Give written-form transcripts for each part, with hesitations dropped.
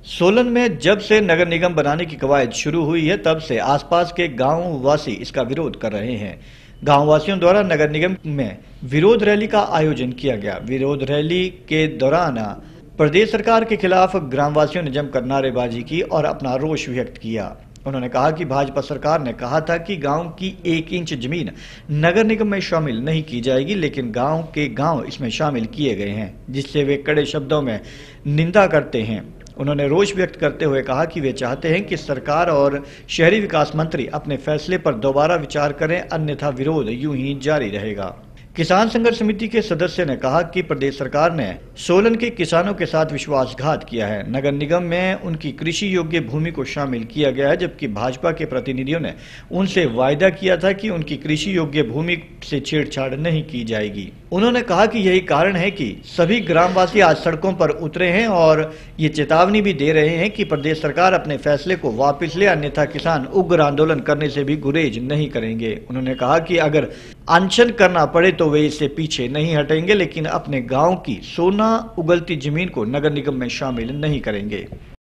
सोलन में जब से नगर निगम बनाने की कवायद शुरू हुई है तब से आसपास के गांव वासी इसका विरोध कर रहे हैं। गांव वासियों द्वारा नगर निगम में विरोध रैली का आयोजन किया गया। विरोध रैली के दौरान प्रदेश सरकार के खिलाफ ग्रामवासियों ने जमकर नारेबाजी की और अपना रोष व्यक्त किया। उन्होंने कहा कि भाजपा सरकार ने कहा था कि गांव की 1 इंच जमीन नगर निगम में शामिल नहीं की जाएगी, लेकिन गांव के गांव इसमें शामिल किए गए हैं, जिससे वे कड़े शब्दों में निंदा करते हैं। उन्होंने रोष व्यक्त करते हुए कहा कि वे चाहते हैं कि सरकार और शहरी विकास मंत्री अपने फैसले पर दोबारा विचार करें, अन्यथा विरोध यूं ही जारी रहेगा। किसान संघर्ष समिति के सदस्य ने कहा कि प्रदेश सरकार ने सोलन के किसानों के साथ विश्वासघात किया है। नगर निगम में उनकी कृषि योग्य भूमि को शामिल किया गया है, जबकि भाजपा के प्रतिनिधियों ने उनसे वायदा किया था कि उनकी कृषि योग्य भूमि से छेड़छाड़ नहीं की जाएगी। उन्होंने कहा कि यही कारण है कि सभी ग्रामवासी आज सड़कों पर उतरे हैं और ये चेतावनी भी दे रहे हैं कि प्रदेश सरकार अपने फैसले को वापस ले, अन्यथा किसान उग्र आंदोलन करने से भी गुरेज नहीं करेंगे। उन्होंने कहा कि अगर अनशन करना पड़े तो वे इससे पीछे नहीं हटेंगे, लेकिन अपने गांव की सोना उगलती जमीन को नगर निगम में शामिल नहीं करेंगे।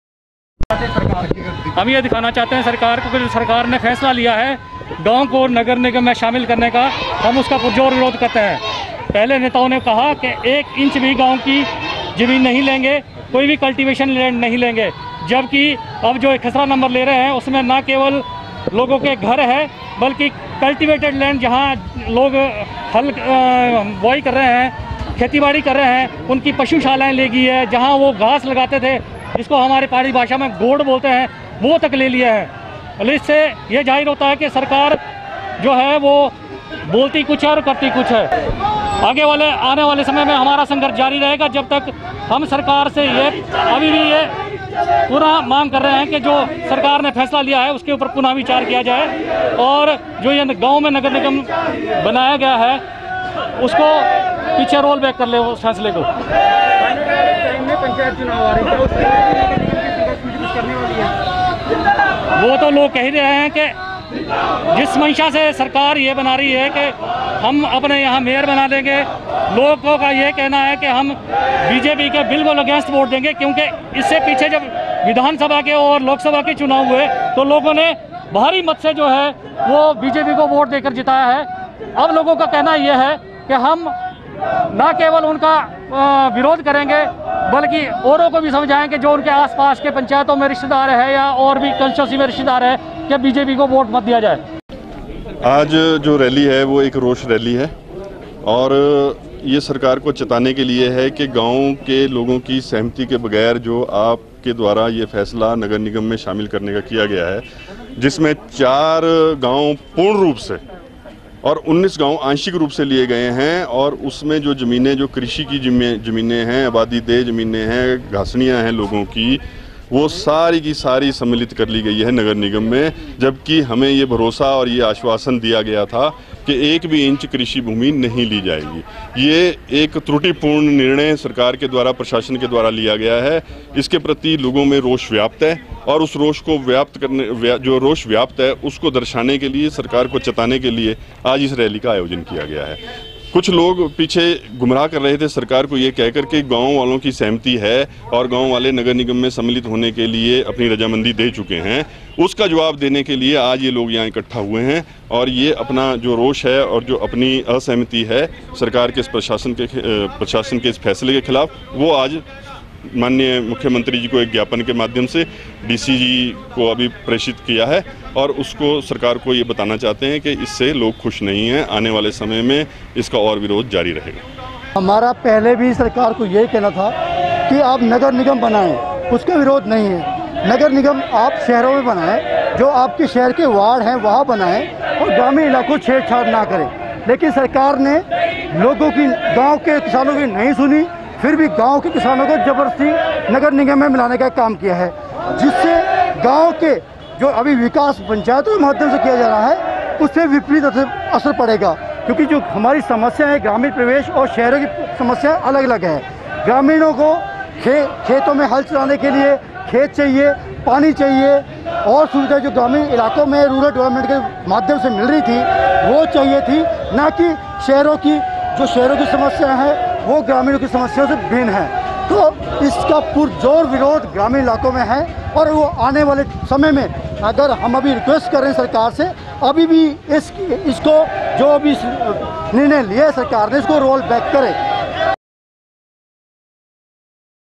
हम ये दिखाना चाहते हैं सरकार को कि सरकार ने फैसला लिया है गांव को नगर निगम में शामिल करने का, हम उसका पुरजोर विरोध करते हैं। पहले नेताओं ने कहा कि 1 इंच भी गांव की जमीन नहीं लेंगे, कोई भी कल्टीवेशन लैंड नहीं लेंगे, जबकि अब जो खसरा नंबर ले रहे हैं उसमें न केवल लोगों के घर है बल्कि कल्टीवेटेड लैंड जहां लोग हल बुआई कर रहे हैं, खेतीबाड़ी कर रहे हैं, उनकी पशुशालाएं ले गई है। जहां वो घास लगाते थे, जिसको हमारे पहाड़ी भाषा में गोड़ बोलते हैं, वो तक ले लिया है। इससे ये जाहिर होता है कि सरकार जो है वो बोलती कुछ है और करती कुछ है। आने वाले समय में हमारा संघर्ष जारी रहेगा जब तक हम सरकार से अभी भी ये पूरा मांग कर रहे हैं कि जो सरकार ने फैसला लिया है उसके ऊपर पुनः विचार किया जाए और जो ये गांव में नगर निगम बनाया गया है उसको पीछे रोल बैक कर ले उस फैसले को। पंचायत चुनाव आ रही है, वो तो लोग कह ही रहे हैं कि जिस मंशा से सरकार ये बना रही है कि हम अपने यहाँ मेयर बना देंगे, लोगों का ये कहना है कि हम बीजेपी के बिल्कुल अगेंस्ट वोट देंगे, क्योंकि इससे पीछे जब विधानसभा के और लोकसभा के चुनाव हुए तो लोगों ने भारी मत से जो है वो बीजेपी को वोट देकर जिताया है। अब लोगों का कहना यह है कि हम न केवल उनका विरोध करेंगे बल्कि औरों को भी समझाएं कि जो उनके आसपास के पंचायतों में रिश्तेदार है या और भी कंस्टिट्यूंसी में रिश्तेदार है कि बीजेपी को वोट मत दिया जाए। आज जो रैली है वो एक रोष रैली है और ये सरकार को चेताने के लिए है कि गांव के लोगों की सहमति के बगैर जो आपके द्वारा ये फैसला नगर निगम में शामिल करने का किया गया है, जिसमें 4 गांव पूर्ण रूप से और 19 गांव आंशिक रूप से लिए गए हैं और उसमें जो ज़मीनें जो कृषि की ज़मीनें हैं, आबादी देय ज़मीनें हैं, घासनियाँ हैं लोगों की, वो सारी की सारी सम्मिलित कर ली गई है नगर निगम में। जबकि हमें ये भरोसा और ये आश्वासन दिया गया था कि 1 भी इंच कृषि भूमि नहीं ली जाएगी। ये एक त्रुटिपूर्ण निर्णय सरकार के द्वारा, प्रशासन के द्वारा लिया गया है। इसके प्रति लोगों में रोष व्याप्त है और उस रोष को जो रोष व्याप्त है उसको दर्शाने के लिए, सरकार को चेताने के लिए आज इस रैली का आयोजन किया गया है। कुछ लोग पीछे गुमराह कर रहे थे सरकार को ये कहकर के गांव वालों की सहमति है और गांव वाले नगर निगम में सम्मिलित होने के लिए अपनी रजामंदी दे चुके हैं। उसका जवाब देने के लिए आज ये लोग यहाँ इकट्ठा हुए हैं और ये अपना जो रोष है और जो अपनी असहमति है सरकार के प्रशासन के इस फैसले के खिलाफ, वो आज माननीय मुख्यमंत्री जी को एक ज्ञापन के माध्यम से डीसी जी को अभी प्रेषित किया है और उसको सरकार को ये बताना चाहते हैं कि इससे लोग खुश नहीं हैं। आने वाले समय में इसका और विरोध जारी रहेगा। हमारा पहले भी सरकार को यही कहना था कि आप नगर निगम बनाएं, उसका विरोध नहीं है। नगर निगम आप शहरों में बनाएं, जो आपके शहर के वार्ड हैं वहाँ बनाएं और ग्रामीण इलाकों छेड़छाड़ ना करें। लेकिन सरकार ने लोगों की, गाँव के किसानों की नहीं सुनी, फिर भी गांव के किसानों को जबरदस्ती नगर निगम में मिलाने का काम किया है, जिससे गांव के जो अभी विकास पंचायतों के माध्यम से किया जा रहा है उससे विपरीत असर पड़ेगा। क्योंकि जो हमारी समस्या है ग्रामीण प्रवेश और शहरों की समस्या अलग अलग है। ग्रामीणों को खेतों में हल चलाने के लिए खेत चाहिए, पानी चाहिए और सुविधा जो ग्रामीण इलाकों में रूरल डेवलपमेंट के माध्यम से मिल रही थी वो चाहिए थी, ना कि शहरों की समस्या है वो ग्रामीणों की समस्याओं से भिन्न है। तो इसका पुरजोर विरोध ग्रामीण इलाकों में है। और वो आने वाले समय में अगर हम अभी रिक्वेस्ट कर रहे हैं सरकार से, अभी भी इसको जो अभी निर्णय लिया है सरकार ने, इसको रोल बैक करे।